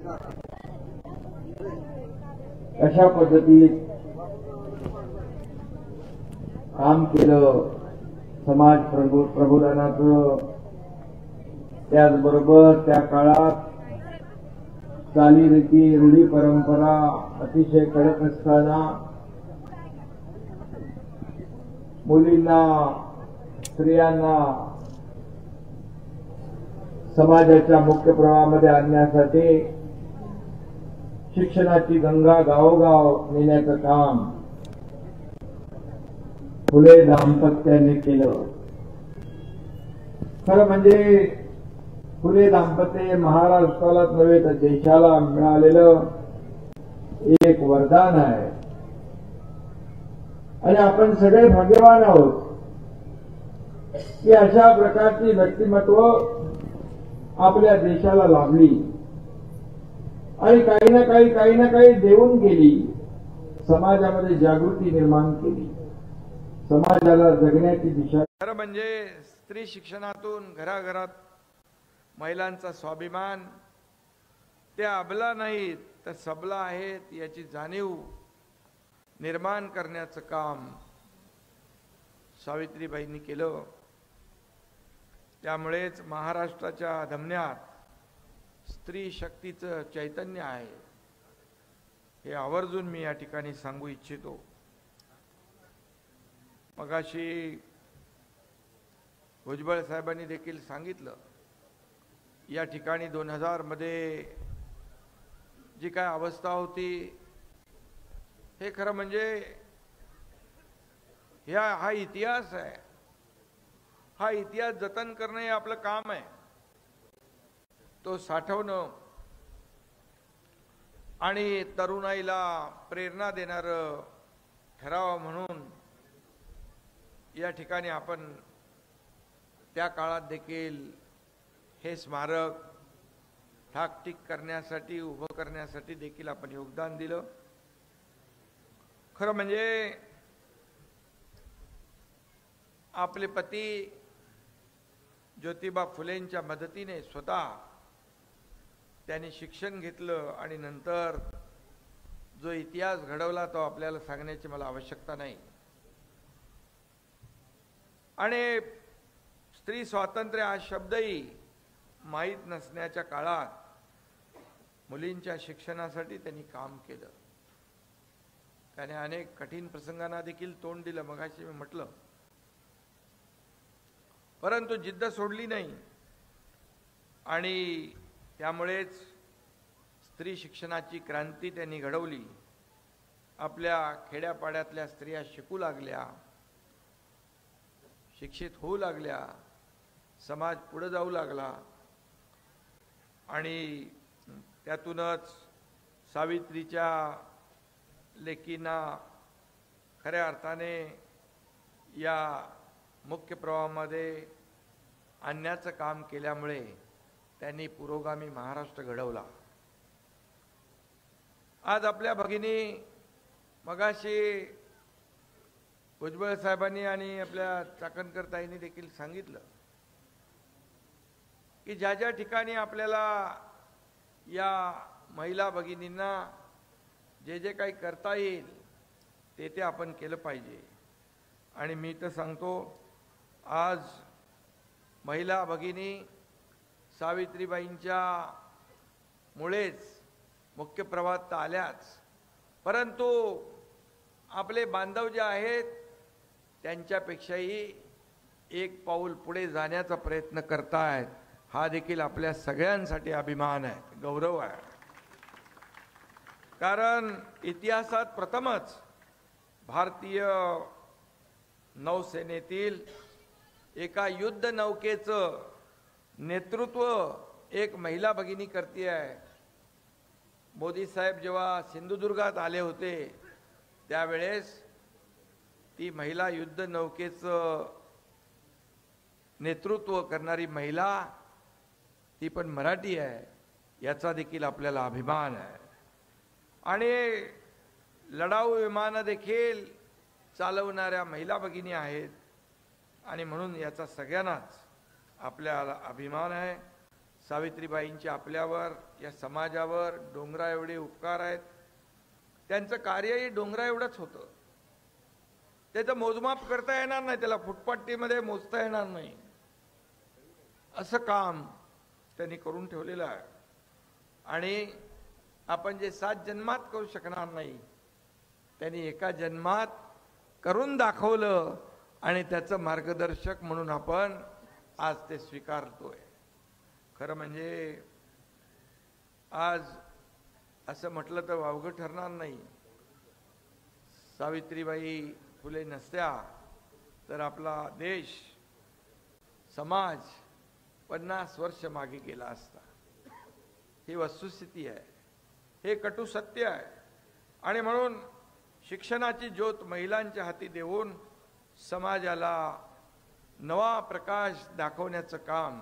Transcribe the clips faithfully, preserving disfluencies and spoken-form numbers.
अशा पद्धतीत काम केलं समाज प्रबोधनाचं। त्याचबरोबर त्या काळात चालीरीती रूढी परंपरा अतिशय कडक असताना मुलींना स्त्रियांना समाजाच्या मुख्य प्रवाहामध्ये आणण्यासाठी शिक्षणाची गंगा गावोगाव नेण्याचं काम फुले दाम्पत्याने केलं। खरं म्हणजे फुले दाम्पत्य महाराष्ट्रालाच नव्हे तर देशाला मिळालेलं एक वरदान आहे आणि आपण सगळे भाग्यवान आहोत की अशा प्रकारची व्यक्तिमत्व आपल्या देशाला लाभली आणि काही ना काही काही ना काही देऊन गेली, समाजामध्ये जागृती निर्माण केली, समाजाला जगण्याची दिशा। खरं म्हणजे स्त्री शिक्षणातून घराघरात महिलांचा स्वाभिमान त्या अबला नाहीत तर सबला आहेत याची जाणीव निर्माण करण्याचं काम सावित्रीबाईंनी केलं। त्यामुळेच महाराष्ट्राच्या धमन्यात स्त्री शक्तीचं चैतन्य आहे हे आवर्जून मी या ठिकाणी सांगू इच्छितो। मगाशी भुजबळ साहेबांनी देखील सांगितलं, या ठिकाणी दोन हजार मध्ये जी काय अवस्था होती हे खरं म्हणजे ह्या हा इतिहास आहे, हा इतिहास जतन करणं हे आपलं काम आहे, तो साठवणं आणि तरुणाईला प्रेरणा देणारं ठराव म्हणून या ठिकाणी आपण त्या काळात देखील हे स्मारक ठाकठीक करण्यासाठी उभं करण्यासाठी देखील आपण योगदान दिलं। खरं म्हणजे आपले पती ज्योतिबा फुलेंच्या मदतीने स्वतः त्यांनी शिक्षण घेतलं आणि नंतर जो इतिहास घडवला तो आपल्याला सांगण्याची मला आवश्यकता नाही। आणि स्त्री स्वातंत्र्य हा शब्दही माहीत नसण्याच्या काळात मुलींच्या शिक्षणासाठी त्यांनी काम केलं। त्याने अनेक कठीण प्रसंगांना देखील तोंड दिलं, मगाशी मी म्हटलं, परंतु जिद्द सोडली नाही आणि त्यामुळेच स्त्री शिक्षणाची क्रांती त्यांनी घडवली। आपल्या खेड्यापाड्यातल्या स्त्रिया शिकू लागल्या, शिक्षित होऊ लागल्या, समाज पुढे जाऊ लागला आणि त्यातूनच सावित्रीच्या लेकींना खऱ्या अर्थाने या मुख्य प्रवाहामध्ये आणण्याचं काम केल्यामुळे त्यांनी पुरोगामी महाराष्ट्र घडवला। आज आपल्या भगिनी मगाशी भुजबळ साहेबांनी आणि आपल्या चाकणकर ताईंनी देखील सांगितलं की ज्या ज्या ठिकाणी आपल्याला या महिला भगिनींना जे जे काही करता येईल ते ते आपण केलं पाहिजे। आणि मी तर सांगतो, आज महिला भगिनी सावित्रीबाईंच्या मुळेच मुख्य प्रवाहात तर आल्याच, परंतु आपले बांधव जे आहेत त्यांच्यापेक्षाही एक पाऊल पुढे जाण्याचा प्रयत्न करतायत, हा देखील आपल्या सगळ्यांसाठी अभिमान आहे, गौरव आहे। कारण इतिहासात प्रथमच भारतीय नौसेनेतील एका युद्ध नौकेचं नेतृत्व एक महिला भगिनी करते आहे। मोदी साहेब जेव्हा सिंधुदुर्गात आले होते त्यावेळेस ती महिला युद्ध नौकेचं नेतृत्व करणारी महिला ती पण मराठी आहे, याचा देखील आपल्याला अभिमान आहे। आणि लढाऊ विमानं देखील चालवणाऱ्या महिला भगिनी आहेत आणि म्हणून याचा सगळ्यांनाच आपल्याला अभिमान आहे। सावित्रीबाईंचे आपल्यावर या समाजावर डोंगरा एवढे उपकार आहेत. त्यांचं कार्यही डोंगरा एवढंच होतं. त्याचं मोजमाप करता येणार नाही, त्याला फुटपाटीमध्ये मोजता येणार नाही, असं काम त्यांनी करून ठेवलेलं आहे. आणि आपण जे सात जन्मात करू शकणार नाही त्यांनी एका जन्मात करून दाखवलं आणि त्याचं मार्गदर्शक म्हणून आपण आज ते स्वीकारतोय. खरं म्हणजे आज असं म्हटलं तर वावगं ठरणार नाही, सावित्रीबाई फुले नसत्या तर आपला देश समाज पन्नास वर्ष मागे गेला असता. ही वस्तुस्थिती आहे, हे कटू सत्य आहे. आणि म्हणून शिक्षणाची ज्योत महिलांच्या हाती देऊन समाजाला नवा प्रकाश दाखवण्याचं काम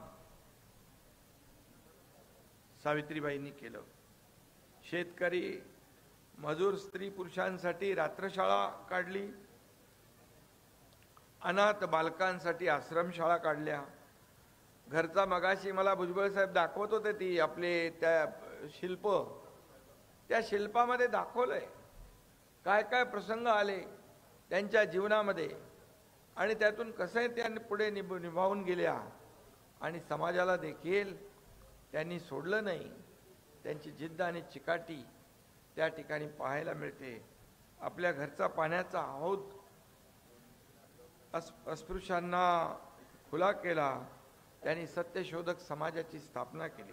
सावित्रीबाईंनी केलं. शेतकरी मजूर स्त्री पुरुषांसाठी रात्रशाळा काढली, अनाथ बालकांसाठी आश्रमशाळा काढल्या. घरचा मगाशी मला भुजबळ साहेब दाखवत होते ती आपले त्या शिल्प, त्या शिल्पामध्ये दाखवलंय काय काय प्रसंग आले त्यांच्या जीवनामध्ये आणि त्यातून कसं त्यांनी पुढे निभ निभावून गेल्या. आणि समाजाला देखील त्यांनी सोडलं नाही. त्यांची जिद्द आणि चिकाटी त्या ठिकाणी पाहायला मिळते. आपल्या घरचा पाण्याचा हौद अस अस्पृश्यांना खुला केला. त्यांनी सत्यशोधक समाजाची स्थापना केली.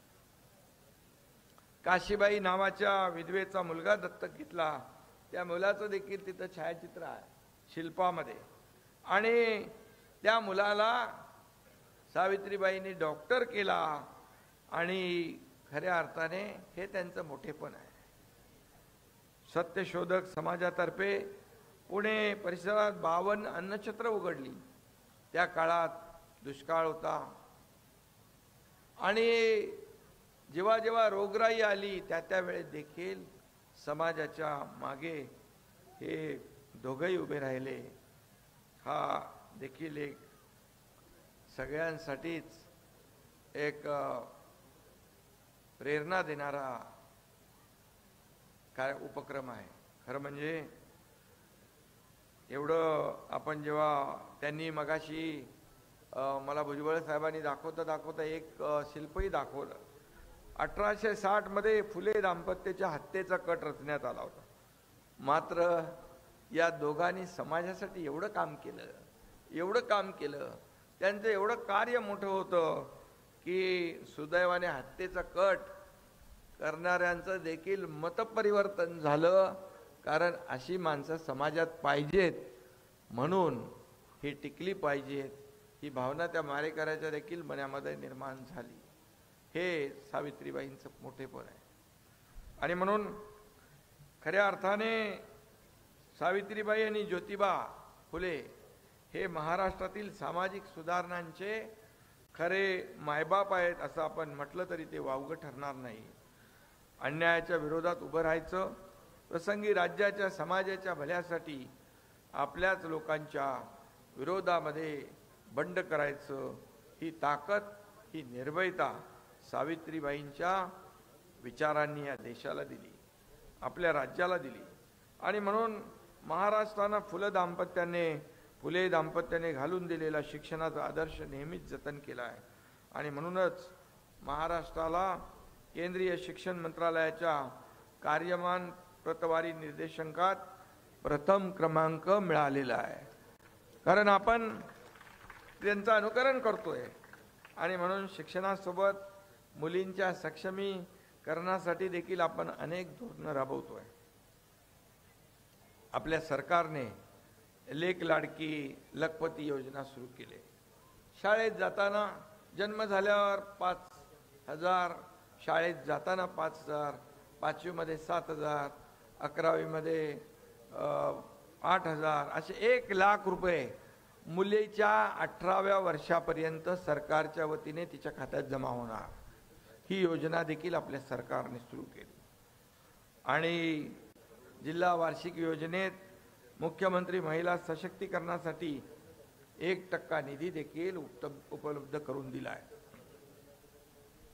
काशीबाई नावाच्या विधवेचा मुलगा दत्तक घेतला. त्या मुलाचं देखील तिथं छायाचित्र आहे शिल्पामध्ये. आणि त्या मुलाला सावित्रीबाईंनी डॉक्टर केला. आणि खऱ्या अर्थाने हे त्यांचं मोठेपण आहे. सत्यशोधक समाजातर्फे पुणे परिसरात बावन्न अन्नछत्र उघडली. त्या काळात दुष्काळ होता आणि जेव्हा जेव्हा रोगराई आली त्या त्यावेळेस देखील समाजाच्या मागे हे दोघंही उभे राहिले. हा देखील एक सगळ्यांसाठीच एक प्रेरणा देणारा काय उपक्रम आहे. खरं म्हणजे एवढं आपण जेव्हा त्यांनी मगाशी मला भुजबळ साहेबांनी दाखवता दाखवता एक शिल्पही दाखवलं. अठराशे साठ मध्ये फुले दाम्पत्याच्या हत्येचा कट रचण्यात आला होता. मात्र या दोघांनी समाजासाठी एवढं काम केलं, एवढं काम केलं, त्यांचं एवढं कार्य मोठं होतं की सुदैवाने हत्येचा कट करणाऱ्यांचं देखील मतपरिवर्तन झालं. कारण अशी माणसं समाजात पाहिजेत म्हणून ही टिकली पाहिजेत ही भावना त्या मारेकऱ्याच्या देखील मनामध्ये निर्माण झाली. हे सावित्रीबाईंचं मोठेपण आहे. आणि म्हणून खऱ्या अर्थाने सावित्रीबाई आणि ज्योतिबा फुले हे महाराष्ट्रातील सामाजिक सुधारणांचे खरे मायबाप आहेत असं आपण म्हटलं तरी ते वावगं ठरणार नाही. अन्यायाच्या विरोधात उभं राहायचं, प्रसंगी राज्याच्या समाजाच्या भल्यासाठी आपल्याच लोकांच्या विरोधामध्ये बंड करायचं, ही ताकद, ही निर्भयता सावित्रीबाईंच्या विचारांनी या देशाला दिली, आपल्या राज्याला दिली. आणि म्हणून महाराष्ट्रानं फुलं दाम्पत्याने फुले दाम्पत्याने घालून दिलेला शिक्षणाचा आदर्श नेहमीच जतन केला आहे. आणि म्हणूनच महाराष्ट्राला केंद्रीय शिक्षण मंत्रालयाच्या कार्यमान प्रतवारी निर्देशांकात प्रथम क्रमांक मिळालेला आहे. कारण आपण त्यांचं अनुकरण करतोय. आणि म्हणून शिक्षणासोबत मुलींच्या सक्षमीकरणासाठी देखील आपण अनेक धोरणं राबवतोय. आपल्या सरकारने लेक लाडकी लखपती योजना सुरू केली. शाळेत जाताना जन्म झाल्यावर पाच हजार, शाळेत जाताना पाच हजार, पाचवीमध्ये सात हजार, अकरावीमध्ये आठ हजार, असे एक लाख रुपये मुलीच्या अठराव्या वर्षापर्यंत सरकारच्या वतीने तिच्या खात्यात जमा होणार. ही योजना देखील आपल्या सरकारने सुरू केली. आणि जिल्हा वार्षिक योजनेत मुख्यमंत्री महिला सशक्तीकरणासाठी एक टक्का निधी देखील उपलब्ध करून दिला आहे.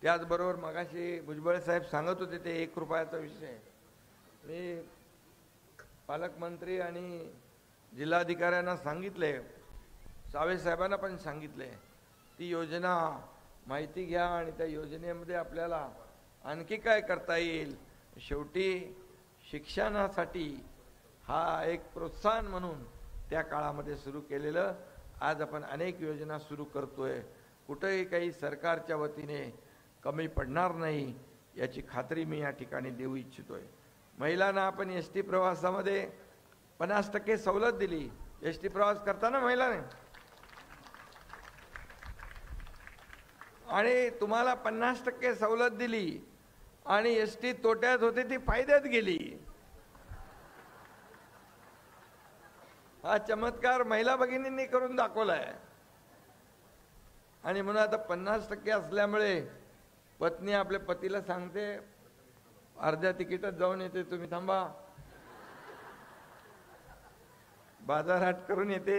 त्याचबरोबर मगाशी भुजबळ साहेब सांगत होते ते एक रुपयाचा विषय, मी पालकमंत्री आणि जिल्हाधिकाऱ्यांना सांगितले, सावे साहेबांना पण सांगितले, ती योजना माहिती घ्या आणि त्या योजनेमध्ये आपल्याला आणखी काय करता येईल. शेवटी शिक्षणासाठी हा एक प्रोत्साहन म्हणून त्या काळामध्ये सुरू केलेलं आज आपण अनेक योजना सुरू करतोय. कुठेही काही सरकारच्या वतीने कमी पडणार नाही याची खात्री मी या ठिकाणी देऊ इच्छितोय. महिलांना आपण एस टी प्रवासामध्ये पन्नास टक्के सवलत दिली. एस टी प्रवास करताना महिलाने आणि तुम्हाला पन्नास टक्के सवलत दिली आणि एस टी तोट्यात होते ती फायद्यात गेली. हा चमत्कार महिला भगिनींनी करून दाखवलाय. आणि म्हणून आता पन्नास टक्के असल्यामुळे पत्नी आपल्या पतीला सांगते, अर्ध्या तिकीटात जाऊन येते, तुम्ही थांबा, बाजारहाट करून येते.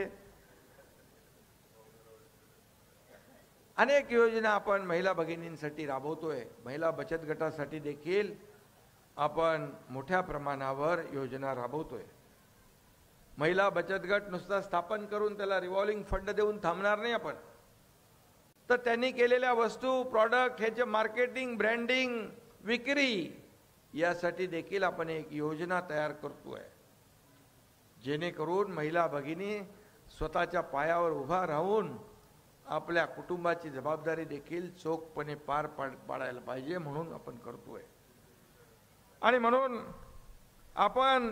अनेक योजना आपण महिला भगिनींसाठी राबवतोय. महिला बचत गटासाठी देखील आपण मोठ्या प्रमाणावर योजना राबवतोय. महिला बचत गट नुसता स्थापन करून त्याला रिव्हॉल्विंग फंड देऊन थांबणार नाही आपण, तर त्यांनी केलेल्या वस्तू, प्रॉडक्ट ह्याचे मार्केटिंग, ब्रँडिंग, विक्री यासाठी देखील आपण एक योजना तयार करतोय, जेणेकरून महिला भगिनी स्वतःच्या पायावर उभा राहून आपल्या कुटुंबाची जबाबदारी देखील चोखपणे पार पाडायला पाहिजे म्हणून आपण करतोय. आणि म्हणून आपण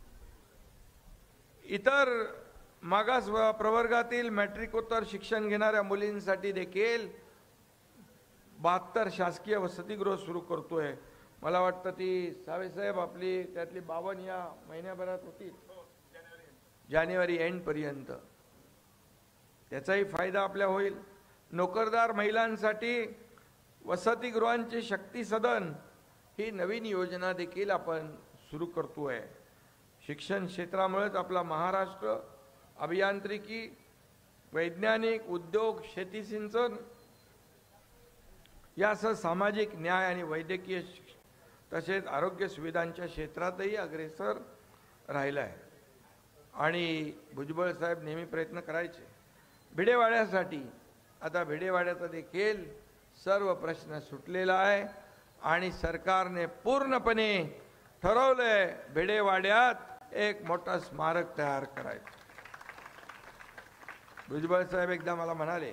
इतर मागास प्रवर्गातील मॅट्रिकोत्तर शिक्षण घेणाऱ्या मुलींसाठी देखील बहात्तर शासकीय वसतिगृह सुरू करतोय. मला वाटतं ती सावेसाहेब आपली त्यातली बावन्न या महिन्याभरात होती, जानेवारी एंड पर्यंत. त्याचाही फायदा आपल्या होईल. नोकरदार महिलांसाठी वसतिगृहांचे शक्ती सदन ही नवीन योजना देखील आपण सुरू करतोय. शिक्षण क्षेत्रामुळेच आपला महाराष्ट्र अभियांत्रिकी, वैज्ञानिक, उद्योग, शेती, सिंचन यासह सामाजिक न्याय आणि वैद्यकीय तसेच आरोग्य सुविधांच्या क्षेत्रातही अग्रेसर राहिला आहे. आणि भुजबळ साहेब नेहमी प्रयत्न करायचे भिडेवाड्यासाठी. आता भिडेवाड्याचा देखील सर्व प्रश्न सुटलेला आहे आणि सरकारने पूर्णपणे ठरवलंय भिडेवाड्यात एक मोठा स्मारक तयार करायचं. भुजबळ साहेब एकदा मला म्हणाले,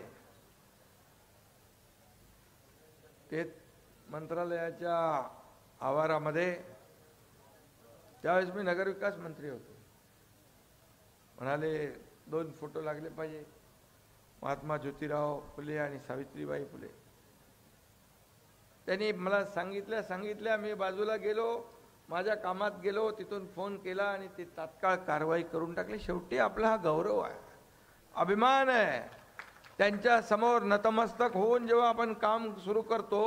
ते मंत्रालयाच्या आवारामध्ये, त्यावेळेस मी नगरविकास मंत्री होतो, म्हणाले दोन फोटो लागले पाहिजे, महात्मा ज्योतिराव फुले आणि सावित्रीबाई फुले. त्यांनी मला सांगितल्या सांगितल्या मी बाजूला गेलो, माझ्या कामात गेलो, तिथून फोन केला आणि ते तात्काळ कारवाई करून टाकली. शेवटी आपला हा गौरव आहे, अभिमान आहे. त्यांच्या समोर नतमस्तक होऊन जेव्हा आपण काम सुरू करतो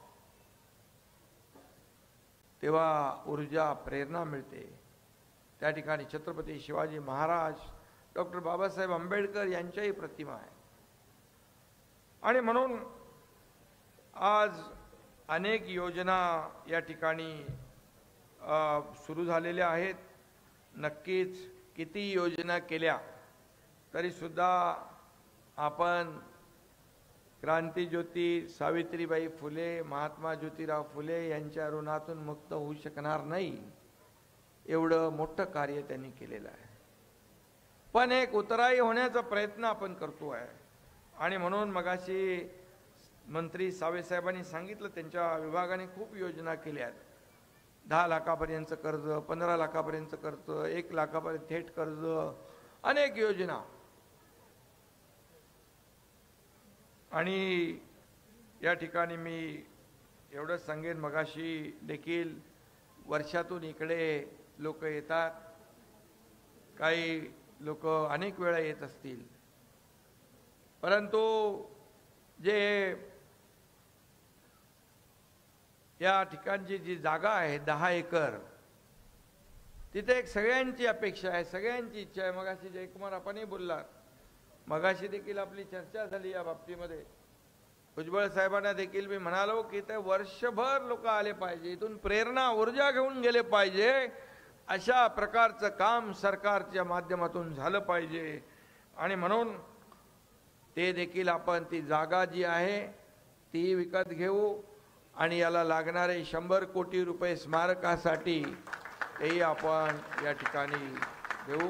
तेव्हा ऊर्जा, प्रेरणा मिळते. त्या ठिकाणी छत्रपती शिवाजी महाराज, डॉक्टर बाबासाहेब आंबेडकर यांच्याही प्रतिमा आहे. आणि म्हणून आज अनेक योजना या ठिकाणी सुरू झालेल्या आहेत. नक्कीच किती योजना केल्या तरी सुद्धा आपण क्रांतीज्योती सावित्रीबाई फुले, महात्मा ज्योतिराव फुले यांच्या ऋणातून मुक्त होऊ शकणार नाही. एवढं मोठं कार्य त्यांनी केलेलं आहे. पण एक उतराई होण्याचा प्रयत्न आपण करतो आहे. आणि म्हणून मगाशी मंत्री सावेसाहेबांनी सांगितलं, त्यांच्या विभागाने खूप योजना केल्या आहेत. दहा लाखापर्यंत कर्ज, पंधरा लाखापर्यंत कर्ज, एक लाखापर्यंत थेट कर्ज, अनेक योजना. आणि या ठिकाणी मी एवढंच सांगेन, मगाशी देखील वर्षातून इकडे लोक येतात, काही लोक अनेक वेळा येत असतील, परंतु जे या ठिकाणची जी जागा आहे दहा एकर, तिथे एक सगळ्यांची अपेक्षा आहे, सगळ्यांची इच्छा आहे. मगाशी जयकुमार आपणही बोललात, मगाशी देखील आपली चर्चा झाली या बाबतीमध्ये भुजबळ साहेबांना देखील मी म्हणालो की ते वर्षभर लोक आले पाहिजे, इथून प्रेरणा ऊर्जा घेऊन गेले पाहिजे, अशा प्रकारचं काम सरकारच्या माध्यमातून झालं पाहिजे। आणि म्हणून ते देखील आपण ती जागा जी आहे ती विकत घेऊ आणि याला लागणारे शंभर कोटी रुपये स्मारकासाठी तेही आपण या ठिकाणी देऊ।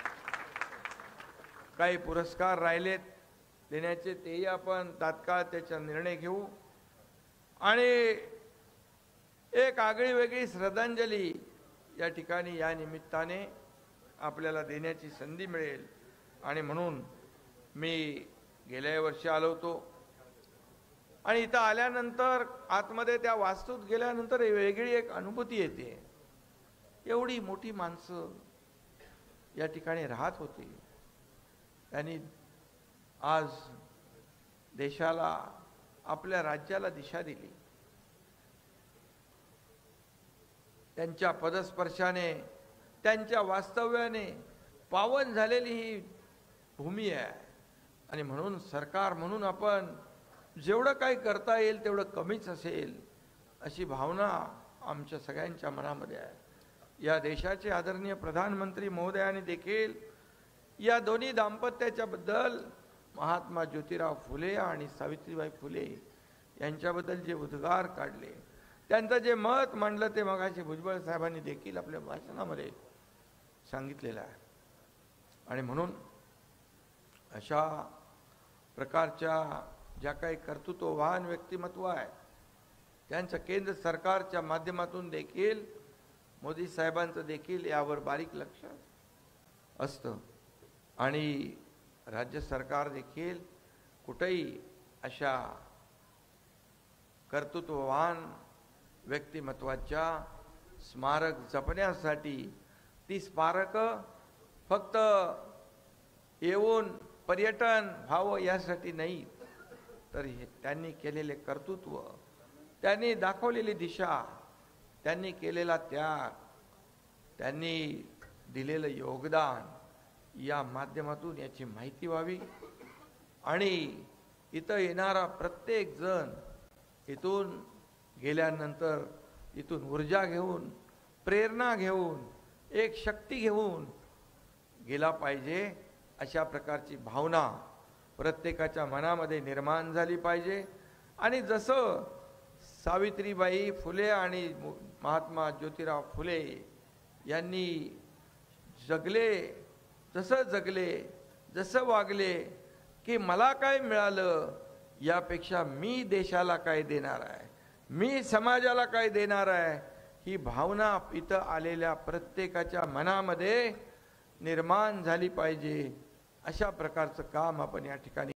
काही पुरस्कार राहिलेत देण्याचे तेही आपण तात्काळ त्याचा निर्णय घेऊ आणि एक आगळी वेगळी श्रद्धांजली या ठिकाणी या निमित्ताने आपल्याला देण्याची संधी मिळेल। आणि म्हणून मी गेल्या वर्षी आलो होतो आणि इथं आल्यानंतर आतमध्ये त्या वास्तूत गेल्यानंतर वेगळी एक अनुभूती येते। एवढी मोठी माणसं या ठिकाणी राहत होती, त्यांनी आज देशाला आपल्या राज्याला दिशा दिली। त्यांच्या पदस्पर्शाने त्यांच्या वास्तव्याने पावन झालेली ही भूमी आहे आणि म्हणून सरकार म्हणून आपण जेवढं काही करता येईल तेवढं कमीच असेल अशी भावना आमच्या सगळ्यांच्या मनामध्ये आहे। या देशाचे आदरणीय प्रधानमंत्री महोदयांनी देखील या दोन्ही दाम्पत्याच्या बद्दल महात्मा ज्योतिराव फुले आणि सावित्रीबाई फुले यांच्याबद्दल जे उद्गार काढले, त्यांचं जे मत मांडलं ते मगाशी भुजबळ साहेबांनी देखील आपल्या भाषणामध्ये सांगितलेलं आहे। आणि म्हणून अशा प्रकारच्या ज्या काही कर्तृत्ववान व्यक्तिमत्व आहे त्यांचं केंद्र सरकारच्या माध्यमातून देखील मोदी साहेबांचं देखील यावर बारीक लक्ष असतं आणि राज्य सरकार देखील कुठेही अशा कर्तृत्ववान व्यक्तिमत्वाच्या स्मारक जपण्यासाठी ती स्मारक फक्त येऊन पर्यटन व्हावं यासाठी नाही, तर हे त्यांनी केलेले कर्तृत्व, त्यांनी दाखवलेली दिशा, त्यांनी केलेला त्याग, त्यांनी दिलेलं योगदान या माध्यमातून याची माहिती व्हावी आणि इथं येणारा प्रत्येक जण इथून गेल्यानंतर इथून ऊर्जा घेऊन, प्रेरणा घेऊन, एक शक्ती घेऊन गेला पाहिजे, अशा प्रकारची भावना प्रत्येकाच्या मनामध्ये निर्माण झाली पाहिजे। आणि जसं सावित्रीबाई फुले आणि महात्मा ज्योतिराव फुले यांनी जगले, जसं जगले, जसं वागले की मला काय मिळालं यापेक्षा मी देशाला काय देणार आहे, मी समाजाला काय देणार आहे, ही भावना इथं आलेल्या प्रत्येकाच्या मनामध्ये निर्माण झाली पाहिजे। अशा प्रकारचं काम आपण या ठिकाणी